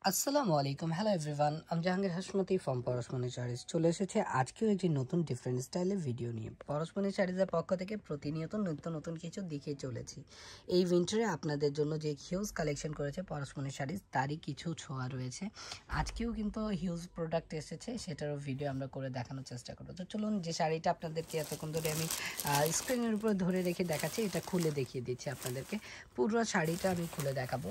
আসসালামু আলাইকুম hello everyone আমি জাহাঙ্গীর হাশমতি ফ্রম পরশমনি শাড়িজ চলে এসেছে আজকেও একটি নতুন ডিফারেন্ট স্টাইলের ভিডিও নিয়ে পরশমনি শাড়িজের পক্ষ থেকে প্রতিনিয়ত নতুন কিছু দেখিয়ে চলেছি এই উইন্টারে আপনাদের জন্য যে হিউজ কালেকশন করেছে পরশমনি শাড়িজ তারই কিছু ছোঁয়া রয়েছে আজকেও কিন্তু হিউজ প্রোডাক্ট এসেছে সেটারও ভিডিও আমরা করে দেখানোর চেষ্টা করব তো চলুন যে শাড়িটা আপনাদেরকে এতক্ষণ ধরে আমি স্ক্রিনের উপর ধরে রেখে দেখাচ্ছি এটা খুলে দেখিয়ে দিচ্ছি আপনাদেরকে পুরো শাড়িটা আমি খুলে দেখাবো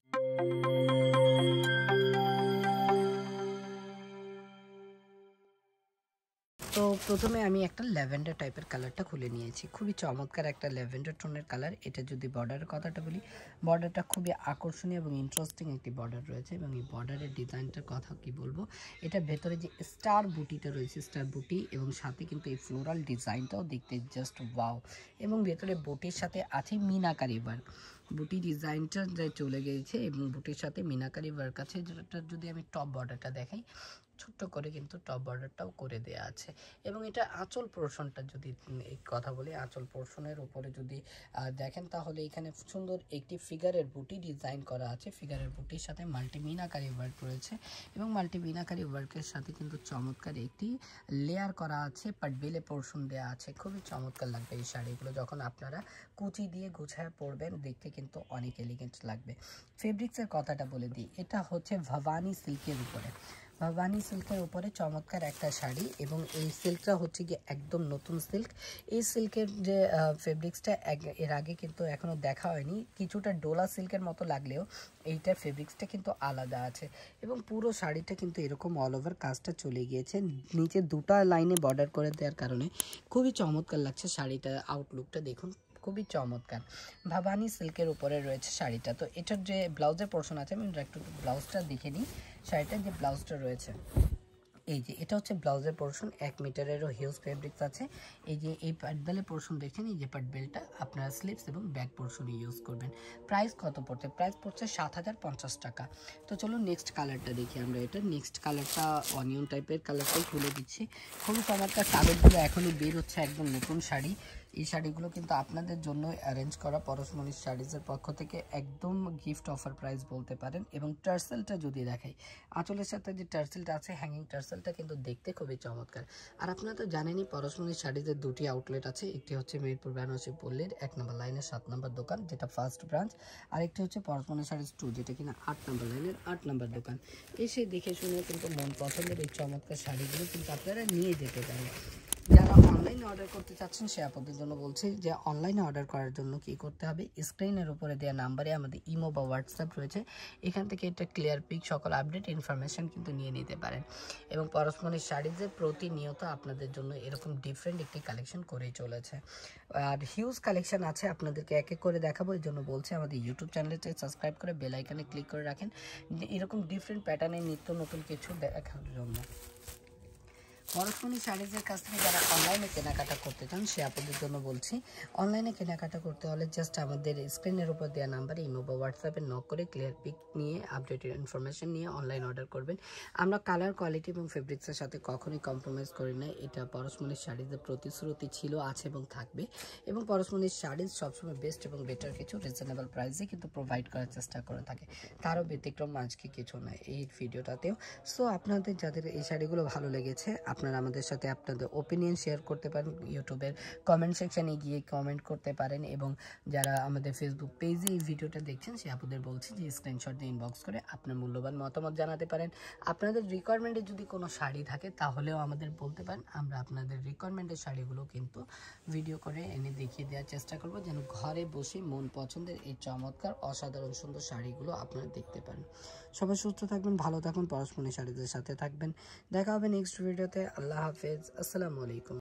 তো প্রথমে আমি একটা ল্যাভেন্ডার টাইপের কালারটা খুলে নিয়েছি খুবই চমৎকার একটা ল্যাভেন্ডার টোনের কালার এটা যদি বর্ডারের কথাটা বলি বর্ডারটা খুবই আকর্ষণীয় এবং ইন্টারেস্টিং একটি বর্ডার রয়েছে এবং এই বর্ডারের ডিজাইনটার কথা কি বলবো এটা ভেতরে যে স্টার বুটিটা রয়েছে স্টার বুটি এবং সাথে কিন্তু এই ফ্লোরাল ডিজাইনটাও দেখতে জাস্ট ওয়াও এবং ভেতরে বুটির সাথে আছে মিনাকারি ওয়ার্ক বুটি ডিজাইনটা যে চলে গিয়েছে এবং বুটির সাথে মিনাকারি ওয়ার্ক আছে যেটা যদি আমি টপ বর্ডারটা দেখাই ছোট্ট করে কিন্তু টপ বর্ডারটাও করে দেয়া আছে এবং এটা আঁচল পোরশনটা যদি এই কথা বলি আঁচল পোরশনের উপরে যদি দেখেন তাহলে এখানে সুন্দর একটি ফিগারের বুটি ডিজাইন করা আছে ফিগারের বুটির সাথে মাল্টি মিনাকারি ওয়ার্ক রয়েছে এবং মাল্টি মিনাকারি ওয়ার্কের সাথে কিন্তু চমৎকার একটি লেয়ার করা আছে পাটবেলে পোরশন দেওয়া আছে খুবই চমৎকার লাগবে এই শাড়িগুলো যখন আপনারা কুচি দিয়ে গুছায় পরবেন দেখতে কিন্তু অনেক এলিগেন্ট লাগবে ফেব্রিক্সের কথাটা বলে দিই এটা হচ্ছে ভবানী সিল্কের উপরে ভবানী সিল্কের উপরে চমৎকার একটা শাড়ি এবং এই সিল্কটা হচ্ছে গিয়ে একদম নতুন সিল্ক এই সিল্কের যে ফেব্রিক্সটা এর আগে কিন্তু এখনো দেখা হয়নি কিছুটা ডোলা সিল্কের মতো লাগলেও এইটার ফেব্রিক্সটা কিন্তু আলাদা আছে এবং পুরো শাড়িটা কিন্তু এরকম অল ওভার কাজটা চলে গিয়েছে নিচে দুটো লাইনে বর্ডার করে দেওয়ার কারণে খুবই চমৎকার লাগছে শাড়িটা আউটলুকটা দেখুন খুবই চমৎকার ভবানী সিল্কের উপরে রয়েছে শাড়িটা তো এটার যে ব্লাউজের পোরশন আছে আমি একটু ব্লাউজটা দেখে নিই শাড়িটার যে ব্লাউজটা রয়েছে এই যে এটা হচ্ছে ব্লাউজের পোরশন 1 মিটারেরও হিউজ ফেব্রিক্স আছে এই যে এই পাটবেলের পোরশন দেখছেন এই যে পাটবেলটা আপনারা স্লিভস এবং ব্যাক পোরশনে ইউজ করবেন প্রাইস কত পড়ছে প্রাইস পড়ছে 7050 টাকা তো চলো নেক্সট কালারটা দেখি আমরা এটা নেক্সট কালারটা অনিয়ন টাইপের কালারটাই খুলে দিচ্ছি খুবই চমৎকার কালারগুলো এখনই বের হচ্ছে একদম নতুন শাড়ি এই শাড়িগুলো কিন্তু আপনাদের জন্য অ্যারেঞ্জ করা পরশমনি শাড়িজের পক্ষ থেকে একদম গিফট অফার প্রাইস বলতে পারেন এবং টার্সেলটা যদি দেখাই আঁচলের সাথে যে টার্সেলটা আছে হ্যাঙ্গিং টার্সেলটা কিন্তু দেখতে খুবই চমৎকার আর আপনারা তো জানেনই পরশমনি শাড়িজের দুটি আউটলেট আছে একটি হচ্ছে মিরপুর বেনারসি পল্লীর 1 নম্বর লাইনের 7 নম্বর দোকান যেটা ফার্স্ট ব্রাঞ্চ আর একটি হচ্ছে পরশমনি শাড়িজ 2 যেটা কিনা 8 নম্বর লাইনের 8 নম্বর দোকান এসে দেখে শুনে কিন্তু মন পছন্দের এই চমৎকার শাড়িগুলো কিন্তু আপনারা নিয়ে যেতে পারেন যারা অনলাইনে অর্ডার করতে চাচ্ছেন সে আপনাদের জন্য বলছি যে অনলাইনে অর্ডার করার জন্য কি করতে হবে স্ক্রিনের উপরে দেওয়া নাম্বারে আমাদের ইমো বা হোয়াটসঅ্যাপ রয়েছে এখান থেকে এটা ক্লিয়ার পিক সকল আপডেট ইনফরমেশন কিন্তু নিয়ে নিতে পারেন এবং পরশমনি শাড়িজের প্রতিনিয়ত আপনাদের জন্য এরকম ডিফারেন্ট একটি কালেকশন করেই চলেছে আর হিউজ কালেকশন আছে আপনাদেরকে এক এক করে দেখাবো এই জন্য বলছি আমাদের ইউটিউব চ্যানেলটি সাবস্ক্রাইব করে বেল আইকনে ক্লিক করে রাখেন এরকম ডিফারেন্ট প্যাটার্নের নিত্য নতুন কিছু দেখার জন্য পরশমনি শাড়িজের কাছ থেকে যারা অনলাইনে কেনাকাটা করতে চান সে আপনাদের জন্য বলছি অনলাইনে কেনাকাটা করতে হলে জাস্ট আমাদের স্ক্রিনের উপর দেওয়া নাম্বারে ইমো বা হোয়াটসঅ্যাপে নক করে ক্লিয়ার পিক নিয়ে আপডেটেড ইনফরমেশন নিয়ে অনলাইন অর্ডার করবেন আমরা কালার কোয়ালিটি এবং ফেব্রিক্সের সাথে কখনোই কম্প্রোমাইজ করি না এটা পরশমনির শাড়িজের প্রতিশ্রুতি ছিল আছে এবং থাকবে এবং পরশমনির শাড়িজ সবসময় বেস্ট এবং বেটার কিছু রিজনেবল প্রাইসে কিন্তু প্রোভাইড করার চেষ্টা করে থাকে তারও ব্যতিক্রম আজকে কিছু নয় এই ভিডিওটাতেও সো আপনাদের যাদের এই শাড়িগুলো ভালো লেগেছে আপনারা আমাদের সাথে আপনাদের ওপিনিয়ন শেয়ার করতে পারেন ইউটিউবের কমেন্ট সেকশনে গিয়ে কমেন্ট করতে পারেন এবং যারা আমাদের ফেসবুক পেজে এই ভিডিওটা দেখছেন সে আপনাদের বলছি যে স্ক্রিনশট দিয়ে ইনবক্স করে আপনার মূল্যবান মতামত জানাতে পারেন আপনাদের রিকোয়ারমেন্টে যদি কোনো শাড়ি থাকে তাহলেও আমাদের বলতে পারেন আমরা আপনাদের রিকোয়ারমেন্টের শাড়িগুলো কিন্তু ভিডিও করে এনে দেখিয়ে দেওয়ার চেষ্টা করব যেন ঘরে বসে মন পছন্দের এই চমৎকার অসাধারণ সুন্দর শাড়িগুলো আপনারা দেখতে পারেন সবাই সুস্থ থাকবেন ভালো থাকুন পরশমনি শাড়িদের সাথে থাকবেন দেখা হবে নেক্সট ভিডিওতে আল্লাহ হাফেজ আসসালামু আলাইকুম